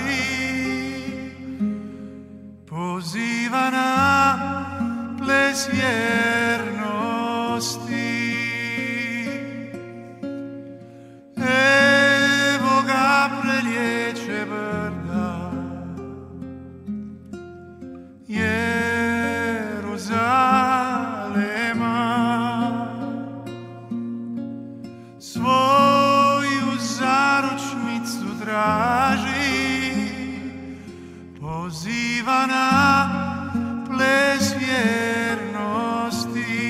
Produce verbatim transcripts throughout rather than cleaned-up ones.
poziva na ples vjernosti. Evo ga preljeće brda, Jeruzalema, svoju zaručnicu traži, poziva na ples vjernosti.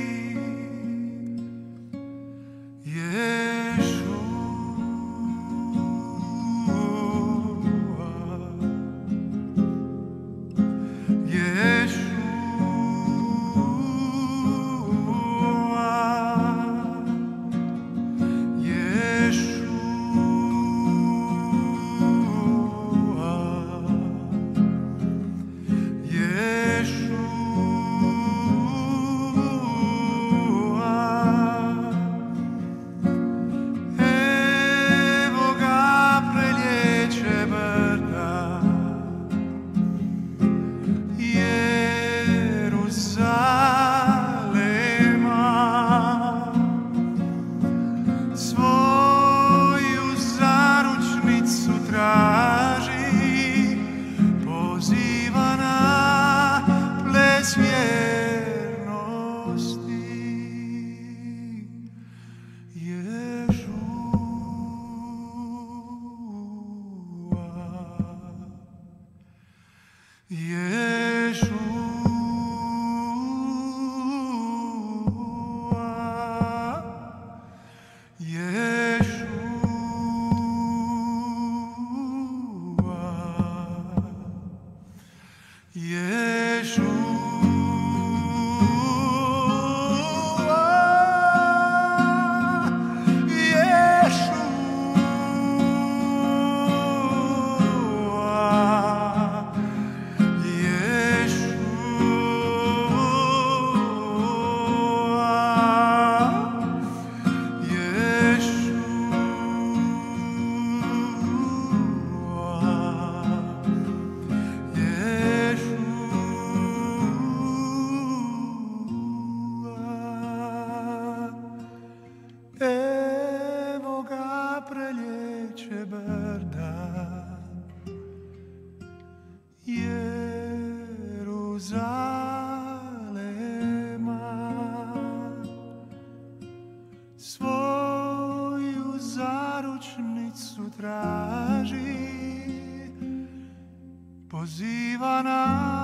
Poziva na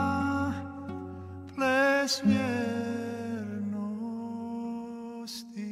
ples vjernosti.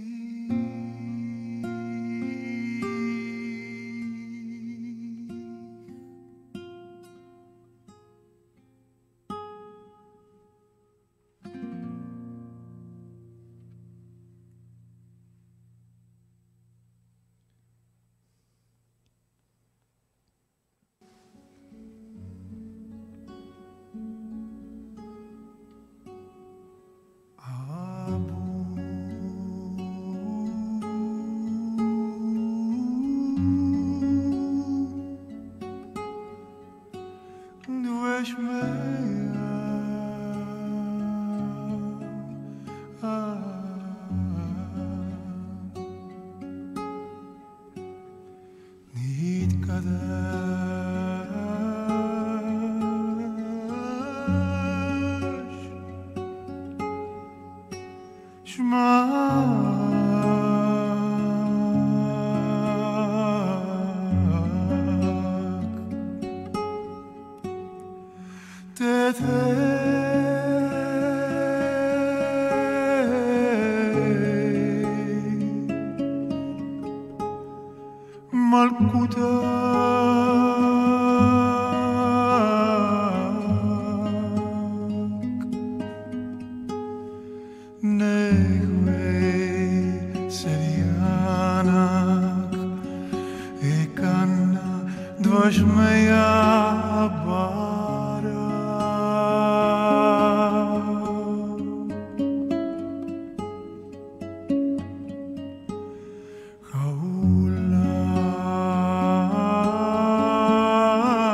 Kaulah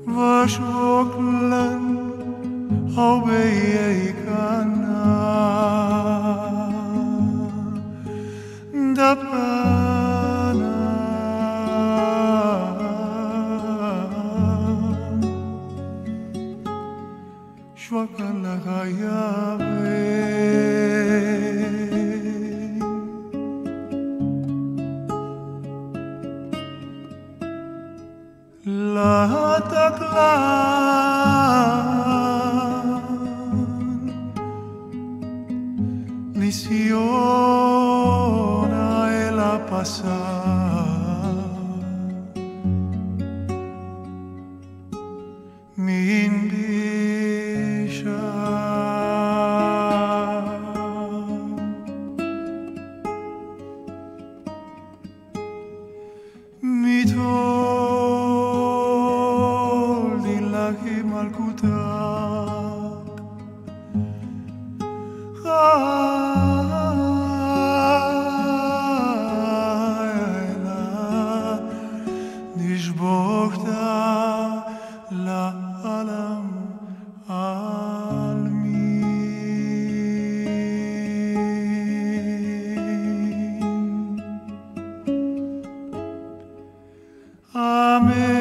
vaš oklen obeje ikana da pana shwakala hayave la taklan lisiona e la pasa mi indisha mi to malkutak hayla nishbokhta la alam almin amen.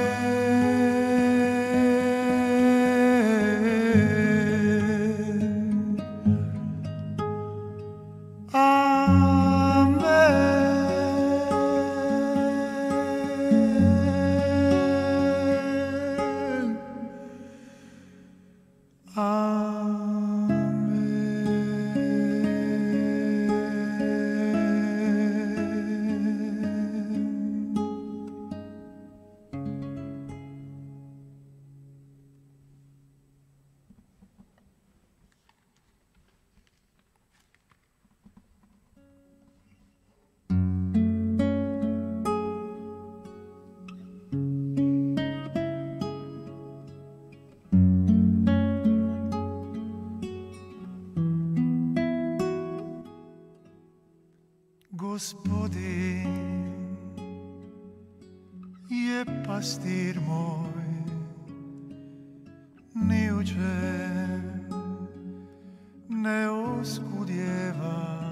Gospodin je pastir moj, ni u čem ne oskudjeva,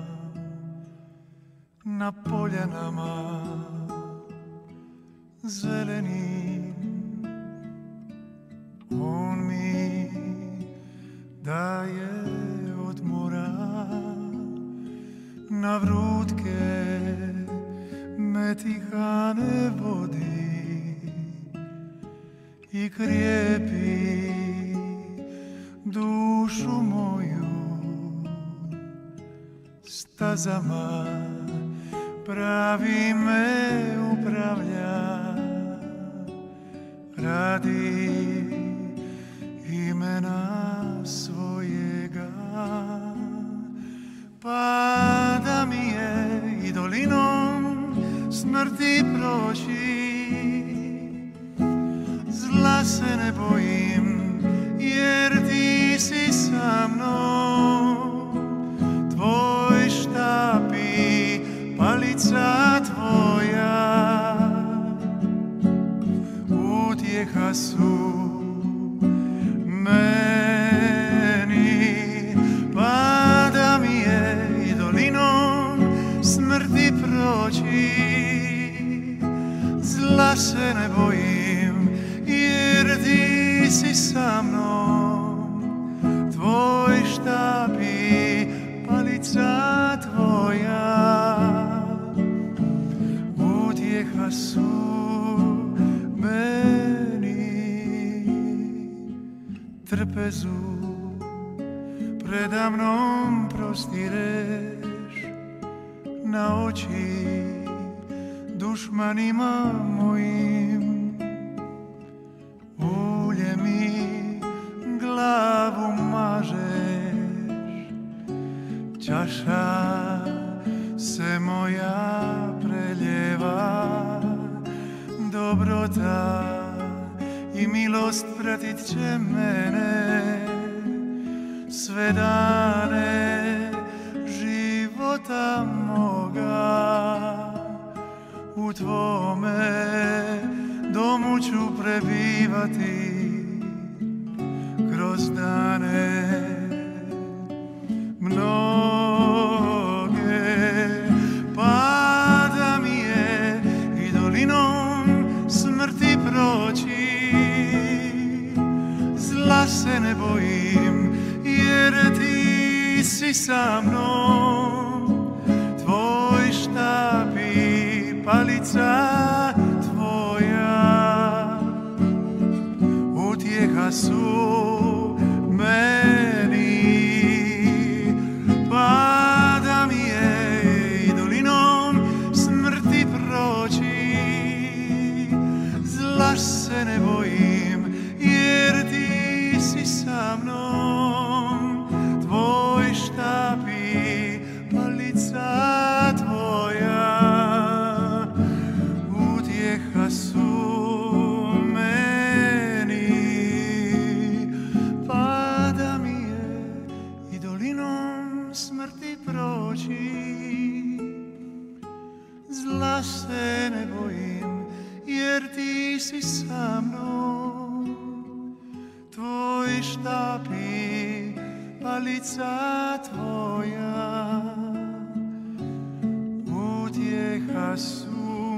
na poljanama zelenim on mi daje odmora. Na vrutke me tihane vodi i krijepi dušu moju stazama pravi me upravlja radi imena svojega. Pada mi je i dolinom smrti proći, zla se ne bojim jer ti si sa mnom. Tvoj štap i palica tvoja utjeha su meni. Smrti proći, zla se ne bojim jer ti si sa mnom. Tvoj štap i palica tvoja utjeha su meni. Trpezu predamnom prostireš na oči dušmanima mojim. Ulje mi glavu mažeš, čaša se moja preljeva. Dobrota i milost pratit će mene sve dane života moga. U tvome domu ću prebivati kroz dane mnoge, pa da mi je i dolinom smrti proći, zla se ne bojim, jer ti si sa mnom, tvoj štap i palica tvoja utjeha su meni, pa da mi je i dolinom smrti proći, zla se ne bojim, jer ti si sa mnom, tvoj štap i palica tvoja utjeha su meni, pa da mi je i dolinom smrti proći, zla se ne bojim, jer ti si sa mnom, tvoj štap i palica tvoja utjeha su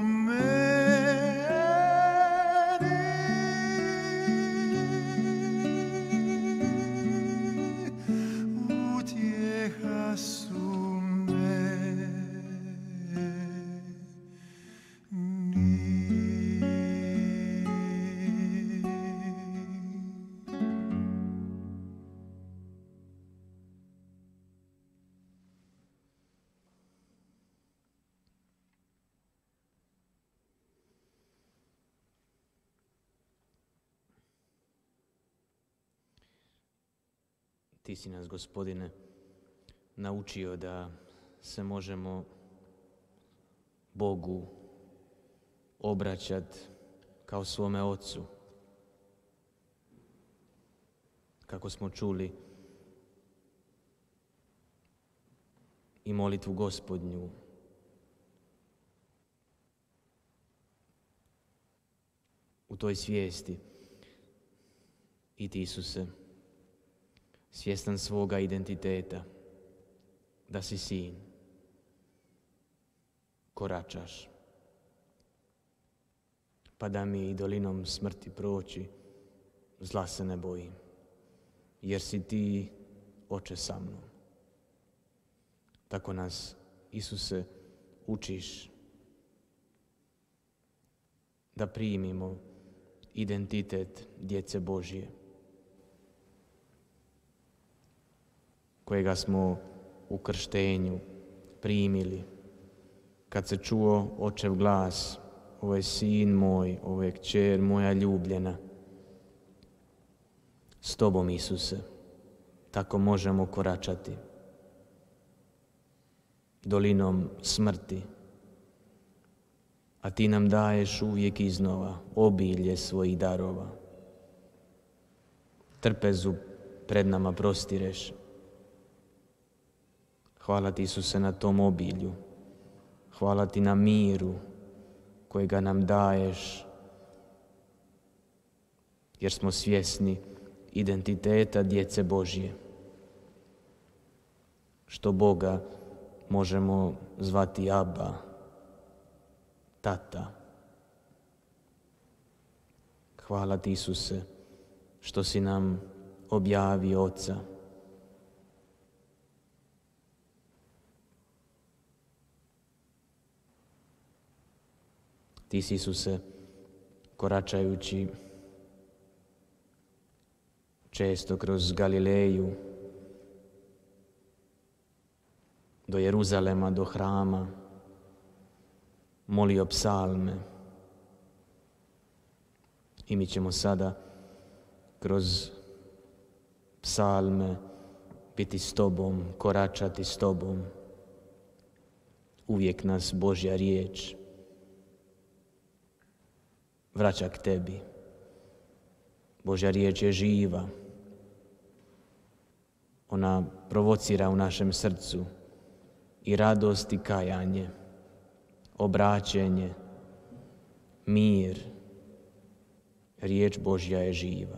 Ti si nas, Gospodine, naučio da se možemo Bogu obraćati kao svome Ocu. Kako smo čuli i molitvu Gospodnju. U toj svijesti i ti, Isuse, svjestan svoga identiteta, da si sin, koračaš, pa da mi i dolinom smrti proći, zla se ne bojim, jer si ti, Oče, sa mnom. Tako nas, Isuse, učiš da primimo identitet djece Božje, kojega smo u krštenju primili, kad se čuo Očev glas: ovo je sin moj, ovo je kćer moja ljubljena. S tobom, Isuse, tako možemo koračati dolinom smrti, a ti nam daješ uvijek iznova obilje svojih darova. Trpezu pred nama prostireš. Hvala ti, Isuse, na tom obilju. Hvala ti na miru kojega nam daješ, jer smo svjesni identiteta djece Božje, što Boga možemo zvati Abba, Tata. Hvala ti, Isuse, što si nam objavio Oca. Ti si, Isuse, koračajući često kroz Galileju do Jeruzalema, do hrama, molio psalme. I mi ćemo sada kroz psalme biti s tobom, koračati s tobom. Uvijek nas Božja riječ vraća k tebi. Božja riječ je živa. Ona provocira u našem srcu i radost i kajanje, obraćenje, mir, riječ Božja je živa.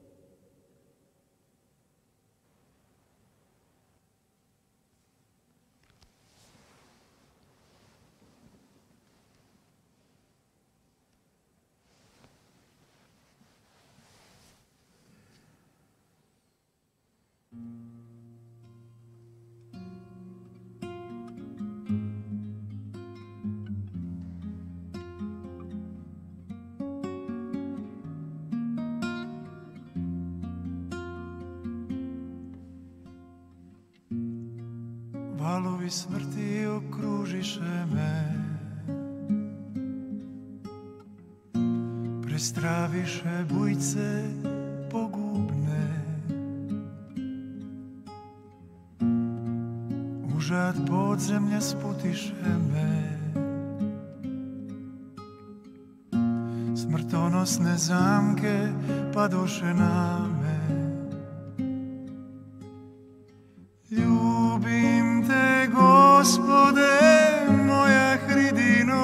Valovi smrti okružiše me, prestraviše bujce pogubne. Užad podzemlja sputiše me, smrtonosne zamke padoše na me. Ljubim te, Gospode, moja hridino,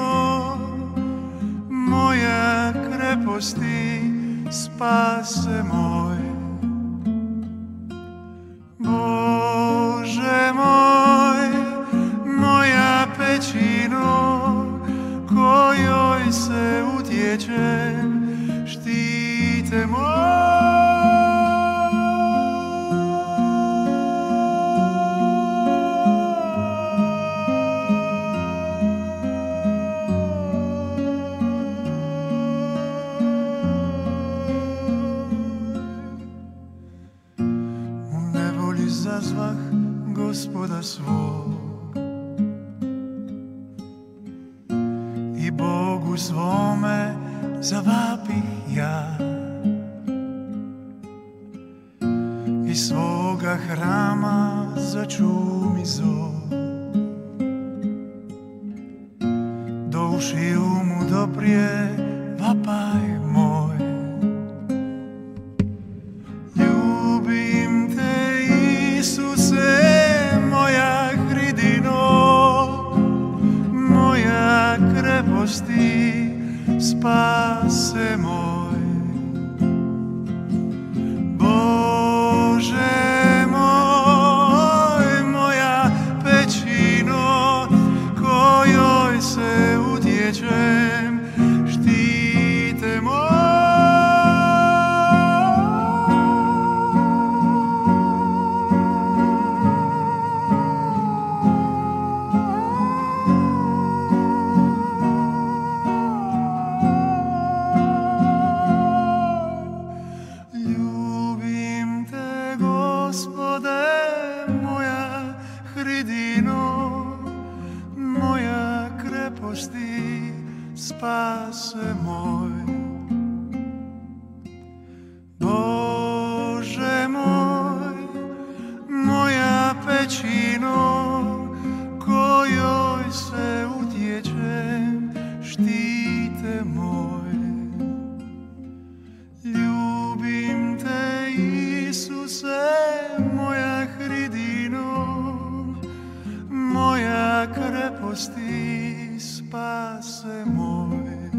moja kreposti, spase moj. Bože moj, moja pećino, kojoj se utječem, štite moj. Zazvah Gospoda svog i Bogu svome zavapih ja. Iz svoga hrama začu mi zov, do ušiju mu doprije vapaj moj. Ljubim te, Isuse, moja hridino, moja kreposti, spase moj. Bože moj, moja pećino, kojoj se utječem, štite moj. Spase moj. Bože moj, moja pećino, kojoj se utječem, štite moj. Ljubim te, Isuse, moja hridino, moja kreposti, spase moj.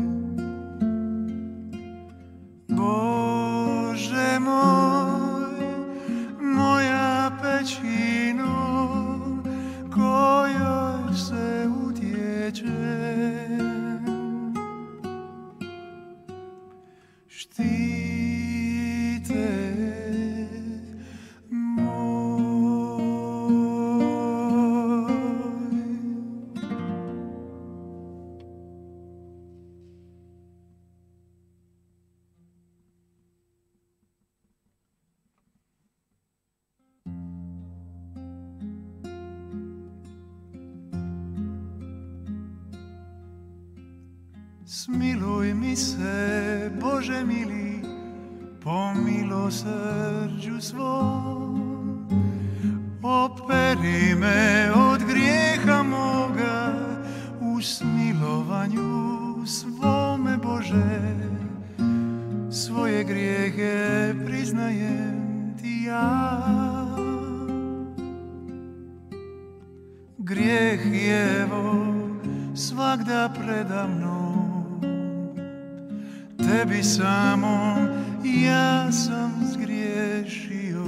Bože moj, moja pećino, kojoj se utječem, štite Smiluj mi se, Bože mili, po milosrđu svom. Operi me od grijeha moga, u smilovanju svome, Bože. Svoje grijehe priznajem ti ja. Grijeh je evo svagda preda mnom, tebi samom ja sam zgriješio.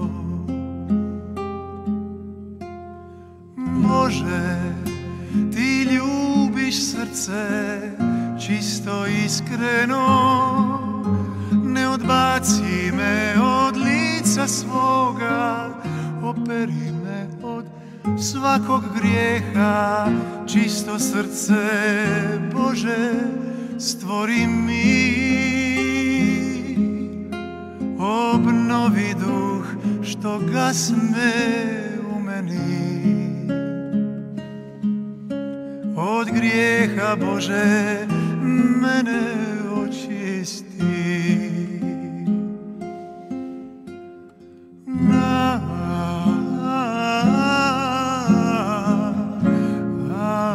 Bože, ti ljubiš srce čisto iskreno, ne odbaci me od lica svoga, operi me od svakog grijeha, čisto srce, Bože, stvori mi. Obnovi duh što gasne u meni. Od grijeha, Bože, mene očisti. Na, a, a,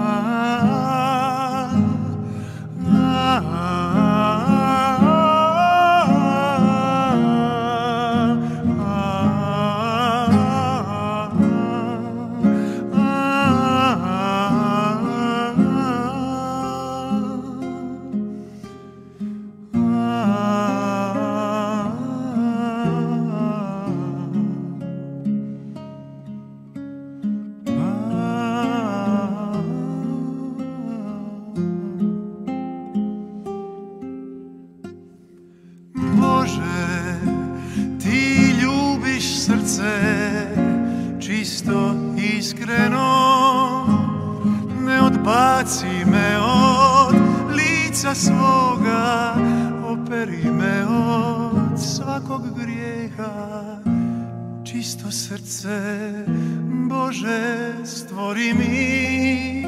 čisto iskreno, ne odbaci me od lica svoga, operi me od svakog grijeha, čisto srce, Bože, stvori mi.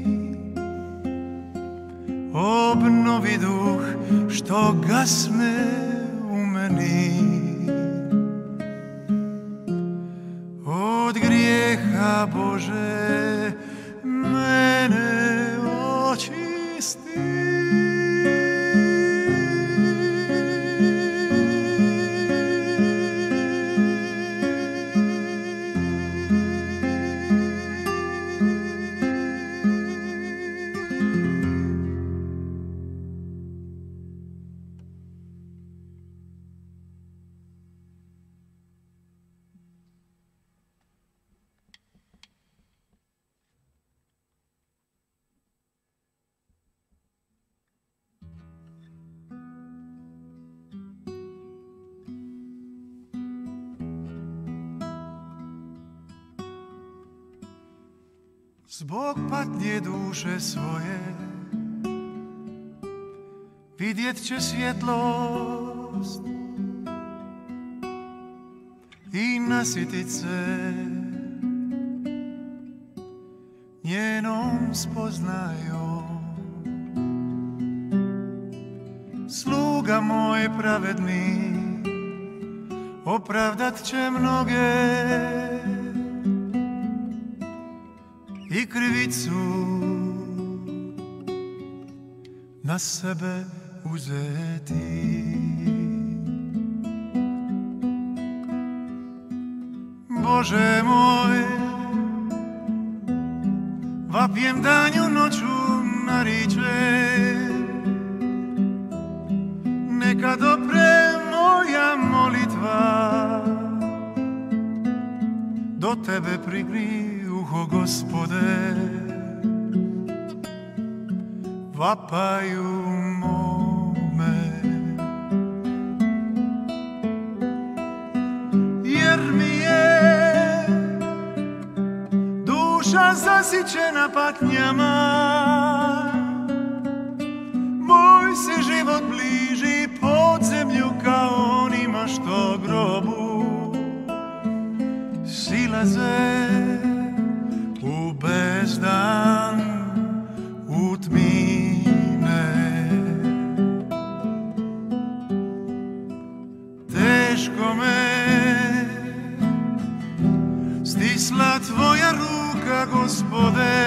Obnovi duh što gasne u meni. Od grijeha, Bože, mene očisti. Zbog patnje duše svoje vidjet će svjetlost i nasjetit se njenom spoznajom. Sluga moj pravedni opravdat će mnoge i krivicu na sebe uzeti. Bože moj, vapjem danju noću naričem, neka dopre moja molitva do tebe prigri uho, Gospode, vapaju mome. Jer mi je duša zasićena patnjama, moj se život bliži podzemlju kao onima što grobu silaze u bezdan, u tmine. Teško me stisla tvoja ruka, Gospode,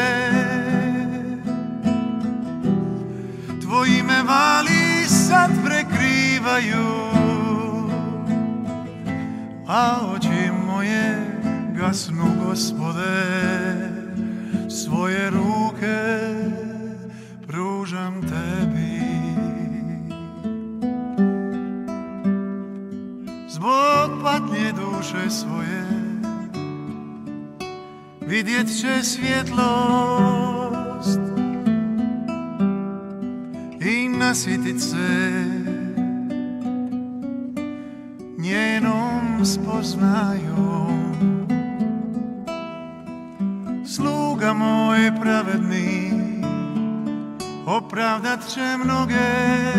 tvoji me vali sad prekrivaju, a oči moje gasnu, Gospode, svoje ruke pružam tebi. zbog patnje duše svoje, vidjet će svjetlost i nasjetit se njenom spoznajom. Sluga moj pravedni opravdat će mnoge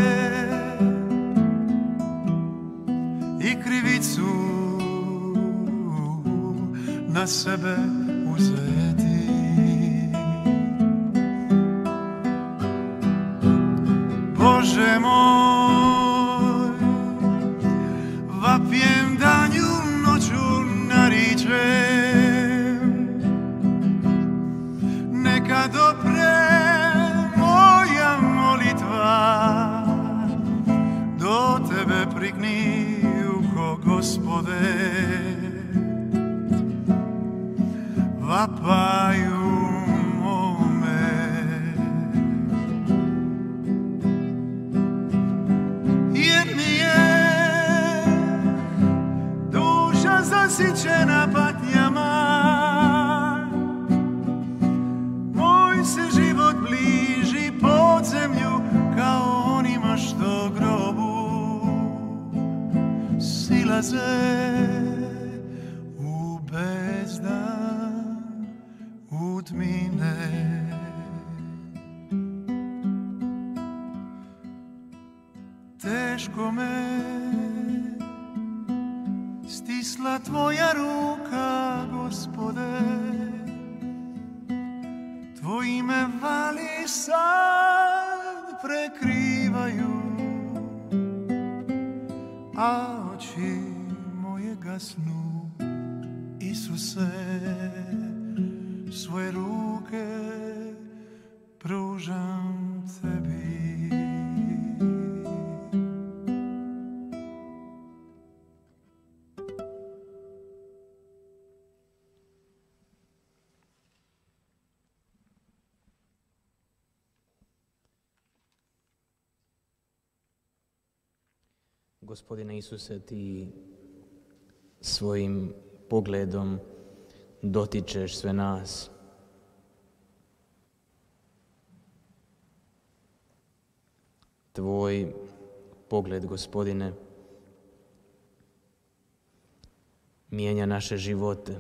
i krivicu na sebe uzeti. Bože moj, vapjem danju noću naričem, neka dopre moja molitva do tebe prigni uho, Gospode. Vapaju mome, jer mi je duša zasićena patnjama, moj se život bliži podzemlju kao onima što grobu silaze u bezdan utmine. Teško me stisla tvoja ruka, Gospode, tvoji me vali sad prekrivaju, a oči moje gasnu. Isuse, svoje ruke pružam tebi. Gospodine Isuse, ti svojim pogledom dotičeš sve nas. Tvoj pogled, Gospodine, mijenja naše živote.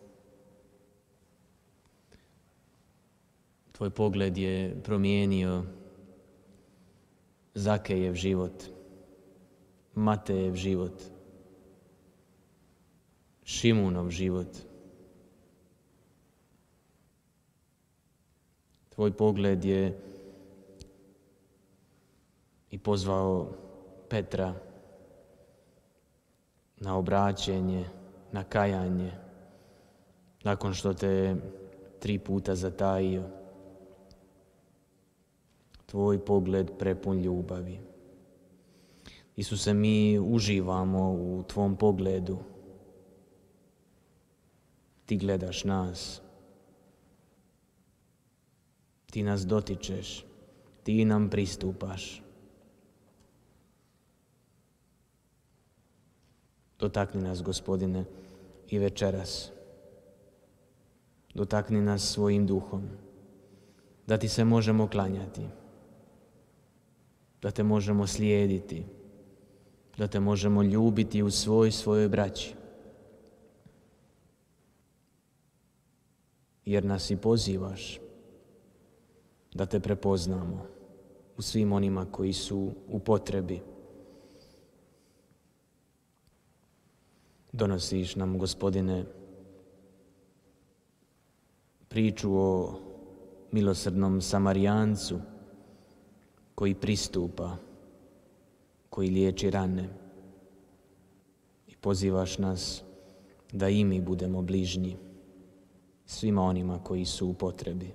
Tvoj pogled je promijenio Zakejev život, Matejev život, Šimunov život. Tvoj pogled je i pozvao Petra na obraćenje, na kajanje, nakon što te tri puta zatajio. Tvoj pogled prepun ljubavi. Isuse, mi uživamo u tvom pogledu. Ti gledaš nas. Ti nas dotičeš. Ti nam pristupaš. Dotakni nas, Gospodine, i večeras. Dotakni nas svojim duhom, da ti se možemo klanjati, da te možemo slijediti, da te možemo ljubiti u svoj svojoj braći. Jer nas i pozivaš da te prepoznamo u svim onima koji su u potrebi. Donosiš nam, Gospodine, priču o milosrdnom Samarijancu koji pristupa, koji liječi rane. I pozivaš nas da i mi budemo bližnji svima onima koji su u potrebi.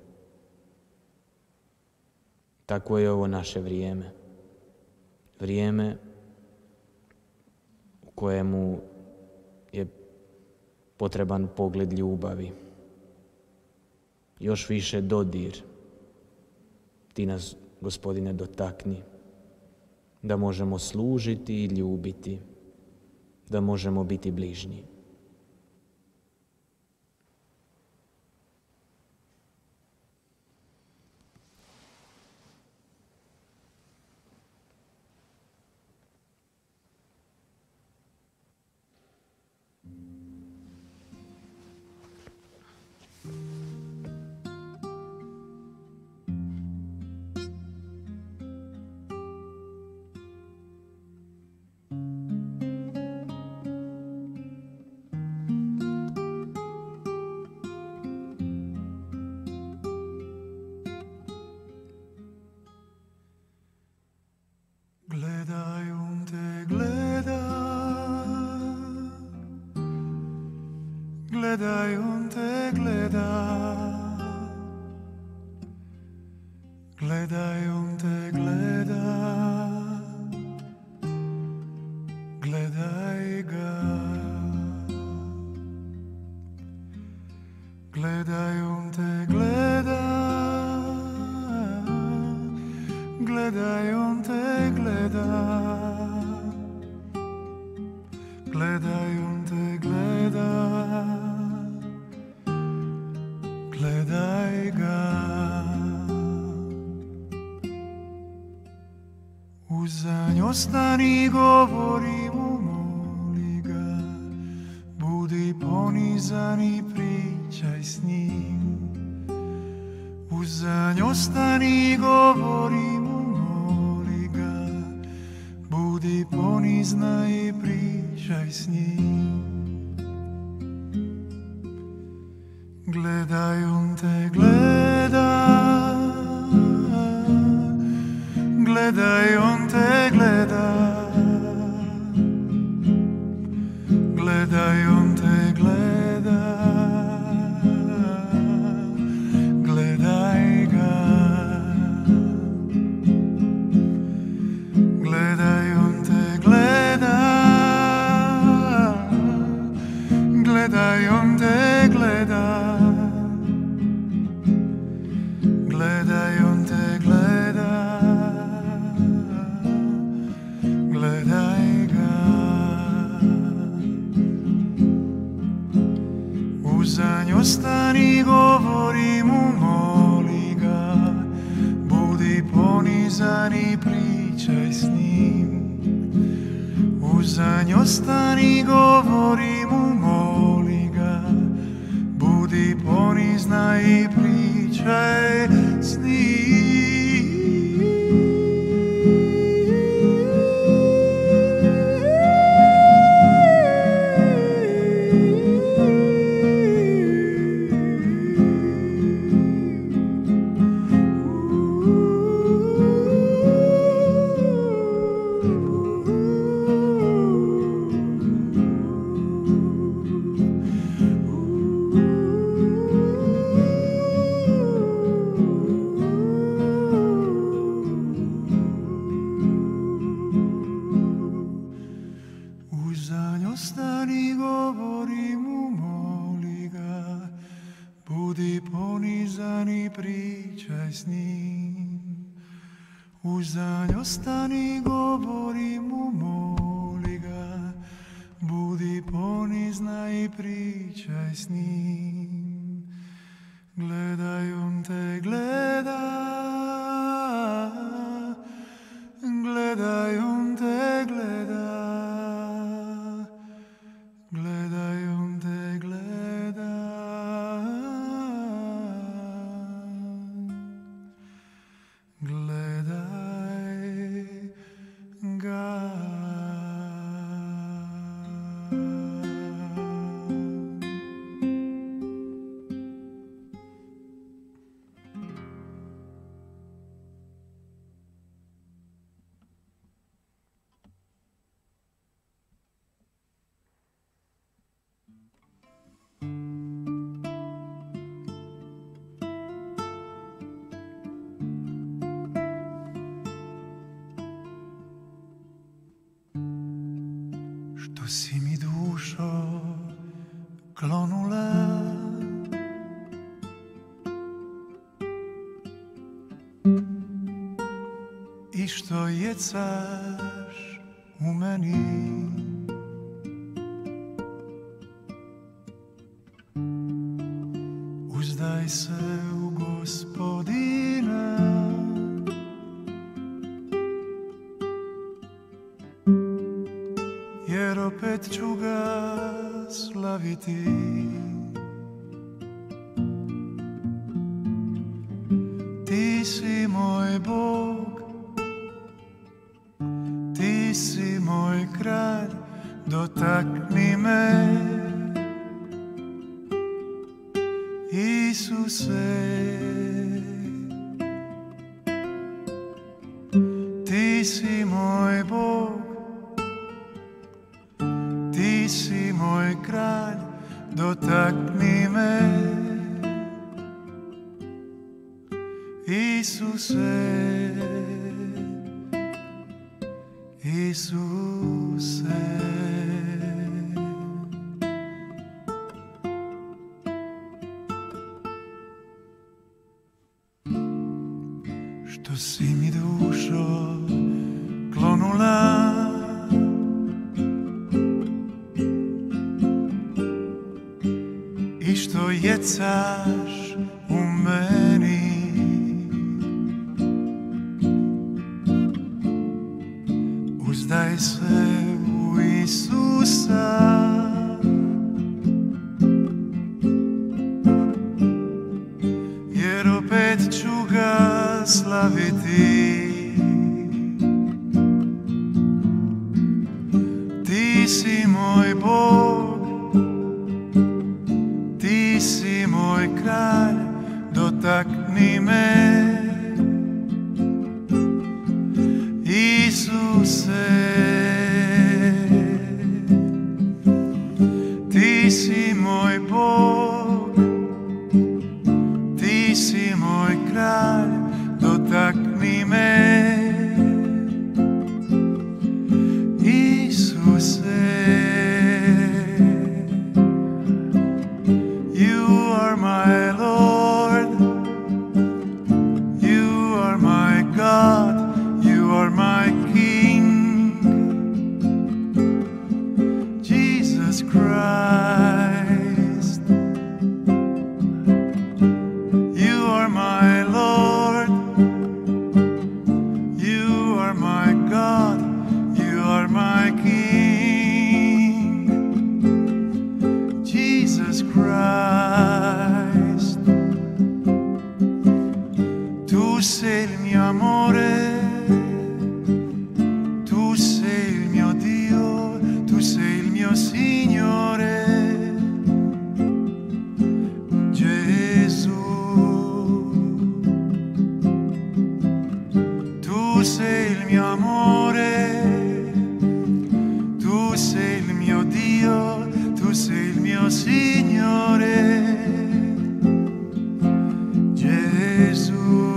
Tako je ovo naše vrijeme. Vrijeme u kojemu je potreban pogled ljubavi. Još više dodir. Ti nas, Gospodine, dotakni, da možemo služiti i ljubiti da možemo biti bližnji. Gledaj, on te gleda, gledaj, on te gleda, gledaj, on te gleda, gledaj ga, gledaj, on te gleda, gledaj, on te gleda, gledaj, on te gleda, gledaj ga. Za nj ostani, govori mu, moli ga, budi ponizan i pričaj s njim. Za nj ostani, govori mu, moli ga, budi ponizna i pričaj s njim. Gledaj, on te gleda, gledaj, on te gleda, gledaj, on te gleda, gledaj ga, gledaj, on te gleda, gledaj, on te gleda, gledaj, on te gleda, gledaj ga. Za nj ostani, govori mu, moli ga, budi ponizan i pričaj s njim. Za nj ostani, govori mu, moli ga, budi ponizna i pričaj s njim. Za nj ostani, govori mu, moli ga, budi ponizna i pričaj s njim. Gledaj, on te gleda, gledaj, on te gleda, gledaj, on te gleda, gledaj ga. Što si mi, dušo, klonula, i što jecaš u meni, Uzdaj se u Gospodina, jer opet ću ga slaviti. Ti si moj Bog, ti si moj kralj, dotakni me, Isuse. Ti si moj Bog, ti si moj kralj, dotakni me, Isuse, Isuse. Što si mi dušo klonula, i što jecaš u meni, uzdaj se u Isusa, jer opet ću ga slaviti. Ti si moj Bog, ti si moj kralj, dotakni me, Isuse. Ti si moj Bog, ti si moj kralj, dotakni me, Isuse. You are my Lord, you are my God, you are my King, Jesus Christ. You are my Lord, you are my God, you are my King, Jesus Christ. Tu sei il mio amore, tu sei il mio Dio, tu sei il mio Signore, Gesù. Tu sei il mio amore, tu sei il mio Dio, tu sei il mio Signore, Gesù.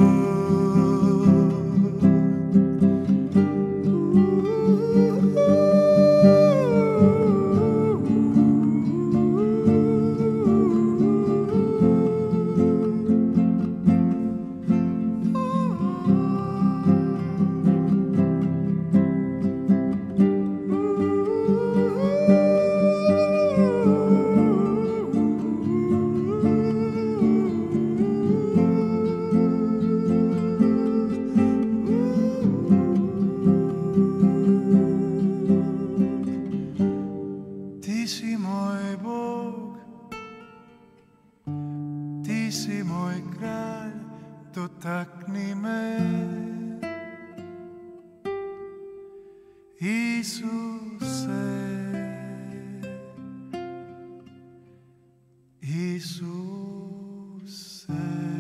Ti si moj Bog, ti si moj kralj, dotakni me, Isuse, Isuse.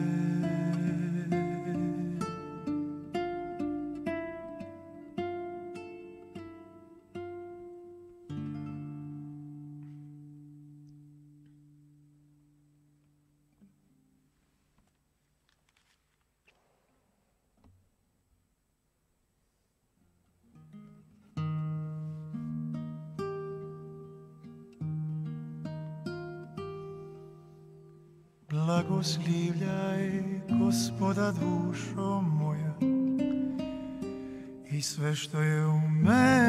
Blagoslivljaj Gospoda dušo moja i sve što je u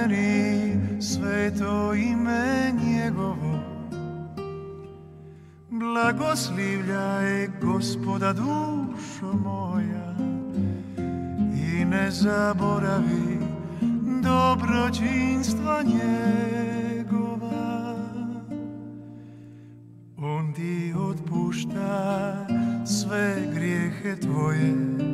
meni, sveto ime njegovo. Blagoslivljaj Gospoda dušo moja i ne zaboravi dobročinstva njegova. On ti otpušta sve grijehe tvoje,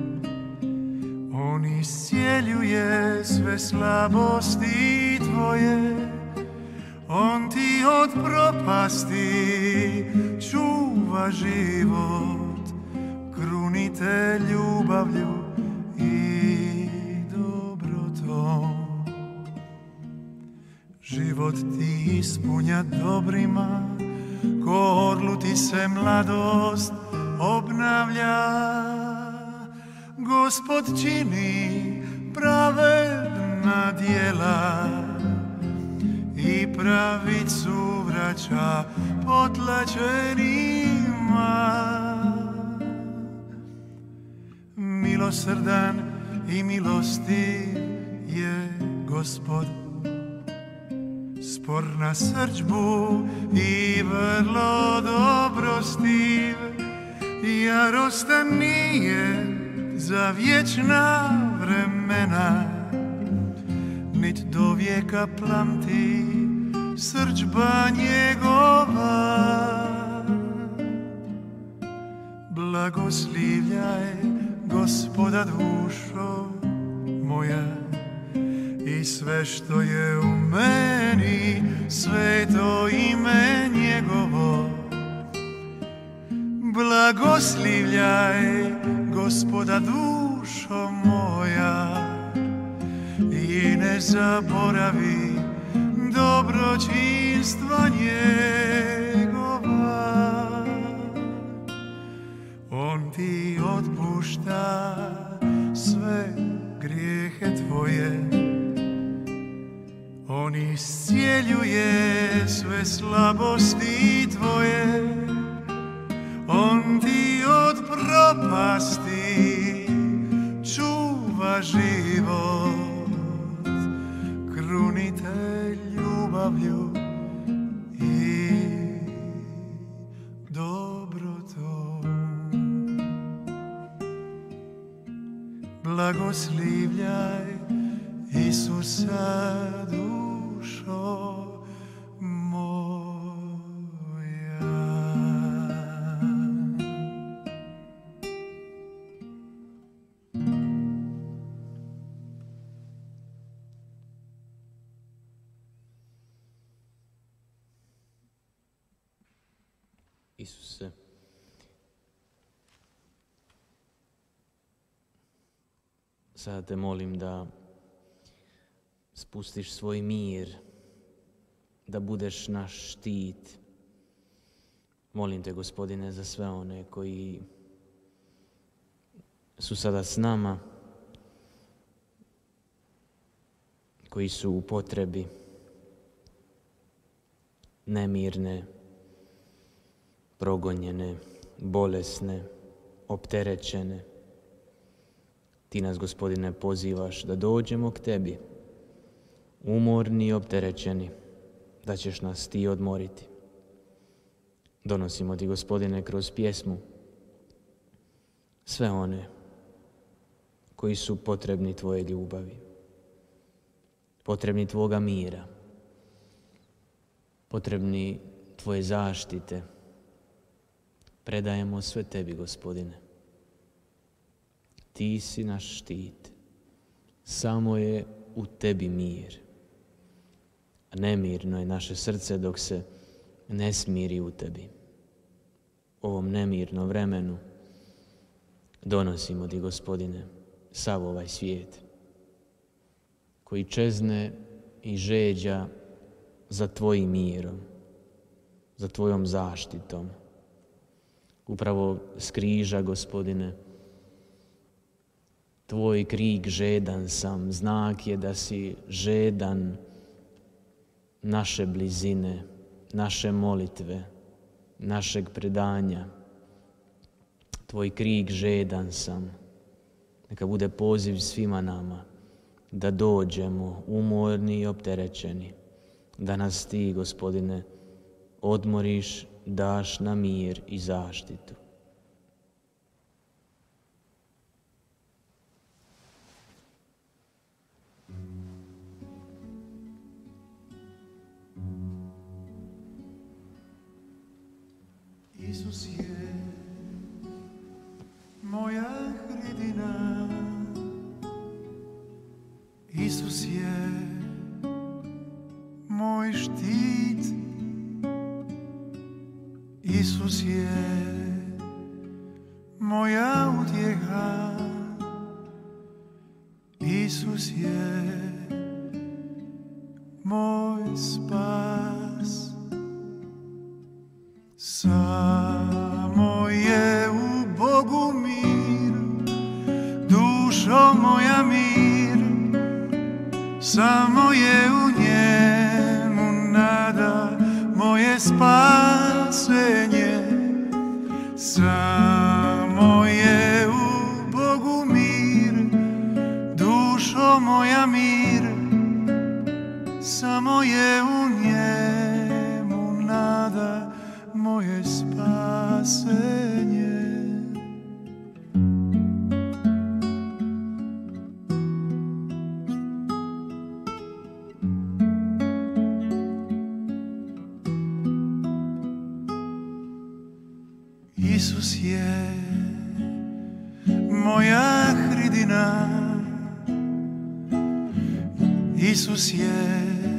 on iscijeljuje sve slabosti tvoje, on ti od propasti čuva život, krunite ljubavlju i dobrotom. Život ti ispunja dobrima, ko orlu ti se mladost obnavlja. Gospod čini pravedna djela i pravicu vraća potlačenima. Milosrdan i milostiv je Gospod, spor na srdžbu i vrlo dobrostiv. Jarostan nije za vječna vremena, nit do vijeka plamti srdžba njegova. Blagoslivljaj Gospoda dušo moja i sve što je u meni, sveto ime njegovo. Blagoslivljaj Gospoda dušo moja i ne zaboravi dobročinstva njegova. On ti otpušta sve grijehe tvoje, on iscijeljuje sve slabosti tvoje, on ti od propasti čuva život, krunite ljubavlju i dobrotom. Blagoslivljaj Isusa dušo moja. Isuse, sada te molim da spustiš svoj mir, da budeš naš štit. Molim te, Gospodine, za sve one koji su sada s nama, koji su u potrebi, nemirne, progonjene, bolesne, opterećene. Ti nas, Gospodine, pozivaš da dođemo k tebi, umorni i opterećeni, da ćeš nas ti odmoriti. Donosimo ti, Gospodine, kroz pjesmu sve one koji su potrebni tvoje ljubavi, potrebni tvoga mira, potrebni tvoje zaštite. Predajemo sve tebi, Gospodine. Ti si naš štit, samo je u tebi mir. Nemirno je naše srce dok se ne smiri u tebi. U ovom nemirnom vremenu donosimo ti, Gospodine, sav ovaj svijet koji čezne i žeđa za tvojim mirom, za tvojom zaštitom. Upravo s križa, Gospodine, tvoj krik žedan sam, znak je da si žedan naše blizine, naše molitve, našeg predanja. Tvoj krik žedan sam. Neka bude poziv svima nama da dođemo umorni i opterećeni, da nas ti, Gospodine, odmoriš daš nam mir i zaštitu. Isus je moja hridina, Isus je moj štit, Isus je moja utjeha, Isus je moj spas. Samo je u Bogu mir, dušo moja mir, samo je u njemu nada, moje spasenje. Samo je u Bogu mir, dušo moja mir, samo je u njemu nada, moje spasenje. Isus je moja hridina, Isus je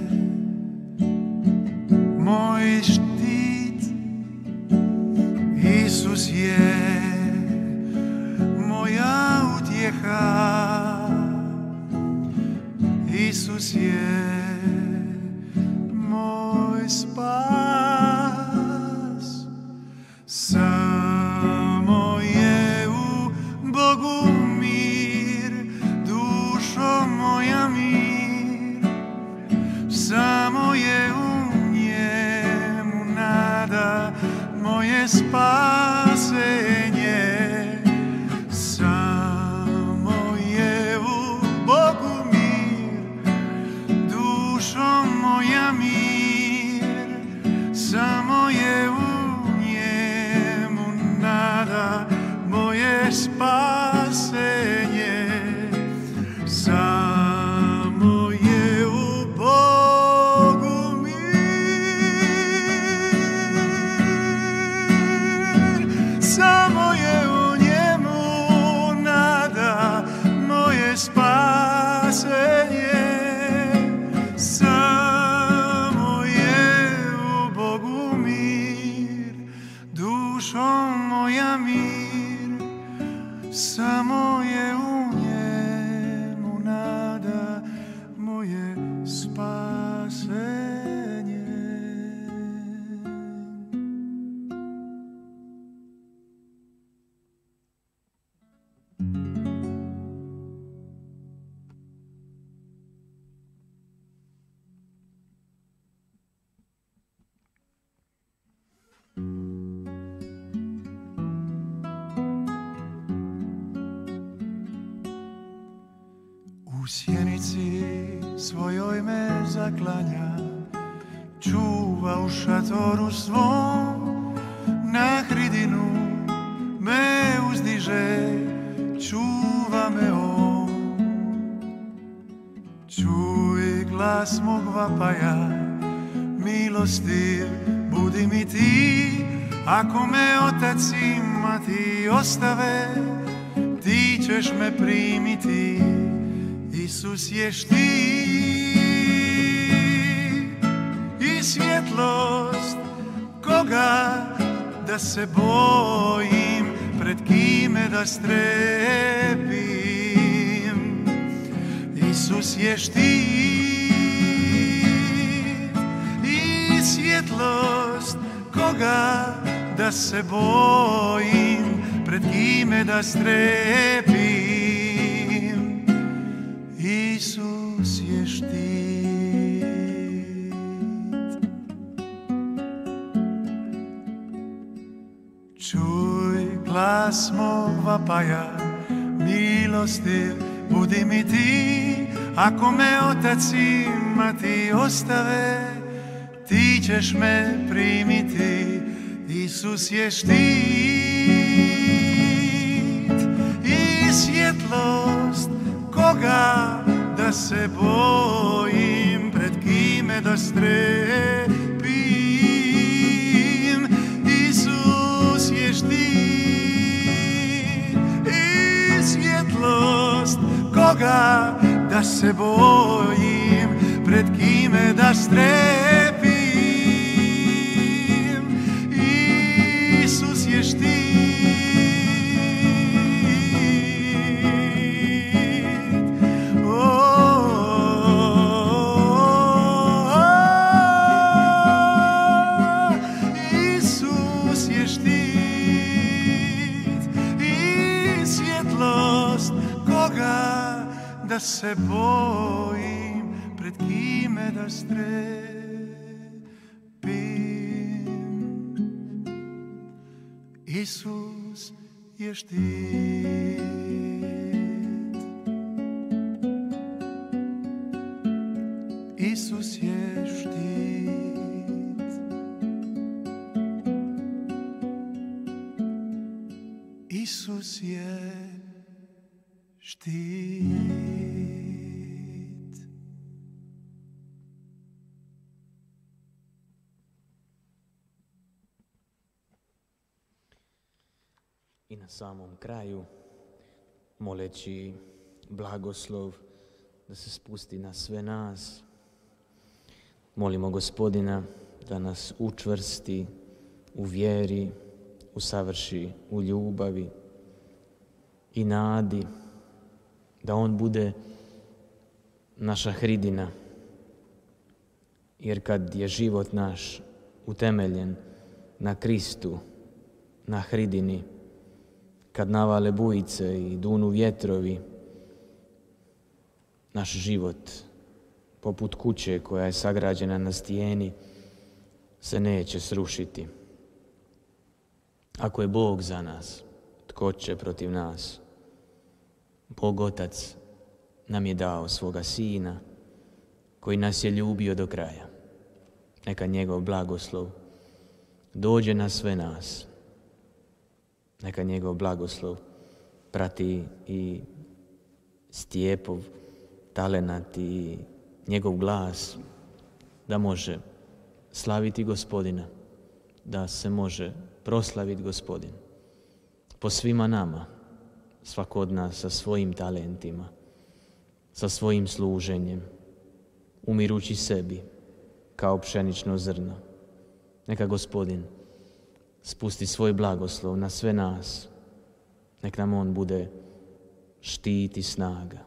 moj štit, Isus je moja utjeha, Isus je moj spas. Samo je u Bogu mir, dušo moja mir, samo je u njemu nada, moje spasenje. Samo je u Bogu mir, dušo moja mir, samo je u njemu nada, moje spasenje. Samo je u Bogu mir, samo je u njemu nada, moje spasenje. Samo je u Bogu mir, dušo moja mir, samo je u njemu nada, moje spasenje. U sjenici svojoj me zaklanja, čuva u šatoru svom, na hridinu me uzdiže, čuva me on. Čuj glas mog vapaja, milostiv budi mi ti, ako me otac i mati ostave, ti ćeš me primiti. Isus je štit i svjetlost, koga da se bojim, pred kime da strepim. Isus je štit i svjetlost, koga da se bojim, pred kime da strepim. Isus je štit. Čuj glas mog vapaja, milostiv budi mi ti, ako me otac i mati ostave, ti ćeš me primiti. Isus je štit i svjetlost, koga da se bojim, pred kime da strepim. Isus je štit i svjetlost, koga da se bojim, pred kime da strepim. Isus je štit. Isus je štit i svjetlost, koga da se bojim, pred kime da strepim. Isus je štit. Isus je štit. Isus je štit. I na samom kraju, moleći blagoslov da se spusti na sve nas, molimo Gospodina da nas učvrsti u vjeri, usavrši u ljubavi i nadi, da On bude naša hridina. Jer kad je život naš utemeljen na Kristu, na hridini, kad navale bujice i dunu vjetrovi, naš život, poput kuće koja je sagrađena na stijeni, se neće srušiti. Ako je Bog za nas, tko će protiv nas? Bog Otac nam je dao svoga Sina, koji nas je ljubio do kraja. Neka njegov blagoslov dođe na sve nas. Neka njegov blagoslov prati i Stjepov talenat i njegov glas, da može slaviti Gospodina, da se može proslaviti Gospodin po svima nama, svako od nas sa svojim talentima, sa svojim služenjem, umirući sebi kao pšenično zrno. Neka Gospodin spusti svoj blagoslov na sve nas. Nek nam On bude štit i snaga.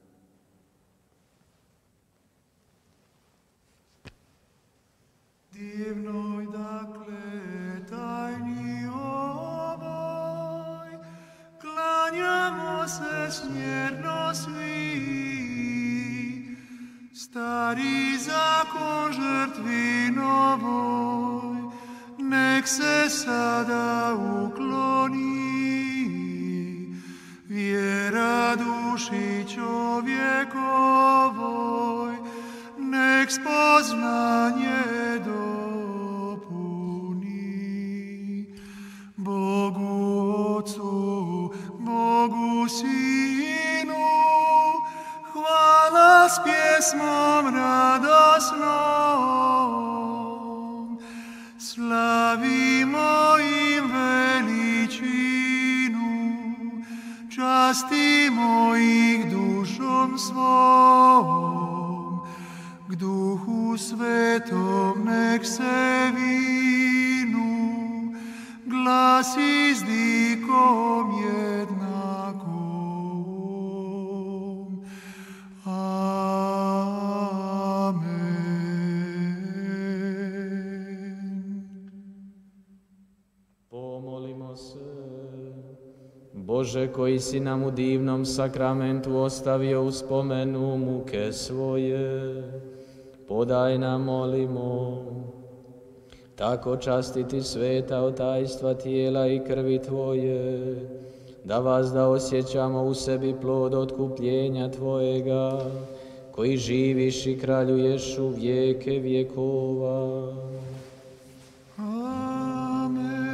Divnoj dakle tajni ovoj, klanjamo se smjerno svi. Stari zakon žrtvi novoj, nek se sada ukloni. Vjera duši čovjekovoj, nek spoznanje dopuni. Bogu Otcu, Bogu Sinu, hvala s pjesmom radosnom. Slavimo im veličinu, častimo ih dušom svom. K Duhu Svetom nek se vinu, glas izdikom jednakom. Amen. Pomolimo se. Bože, koji si nam u divnom sakramentu ostavio u spomenu muke svoje, podaj nam, molimo, tako častiti sveta od tajstva tijela i krvi Tvoje, da vas da osjećamo u sebi plod otkupljenja Tvojega, koji živiš i kraljuješ u vijeke vjekova. Amen.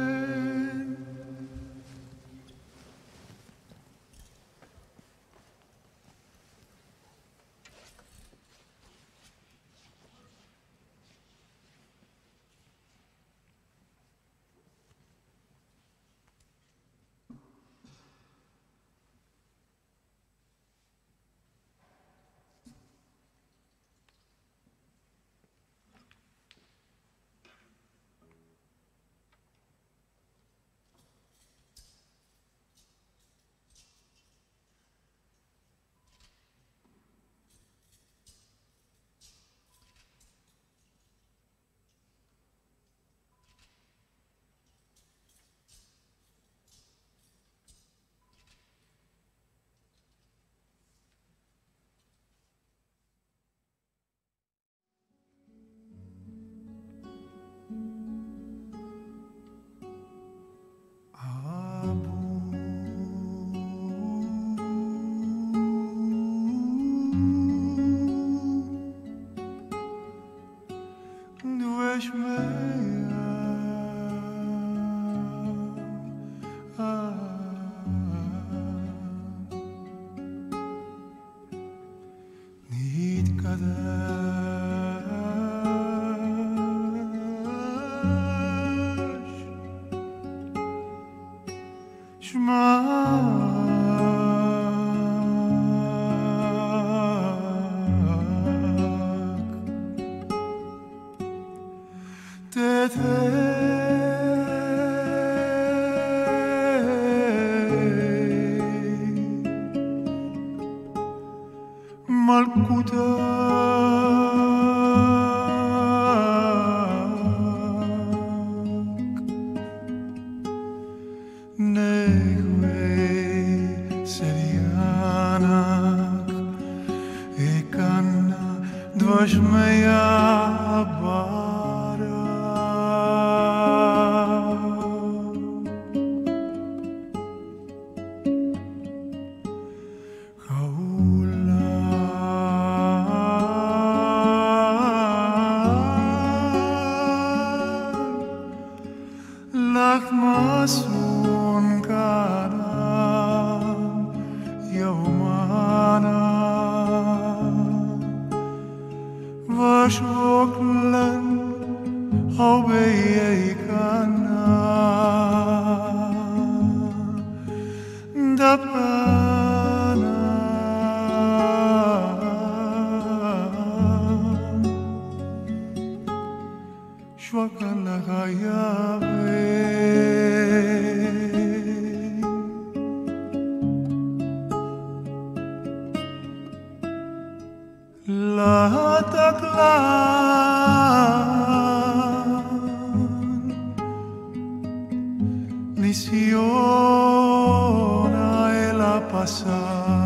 Nisiona e la passata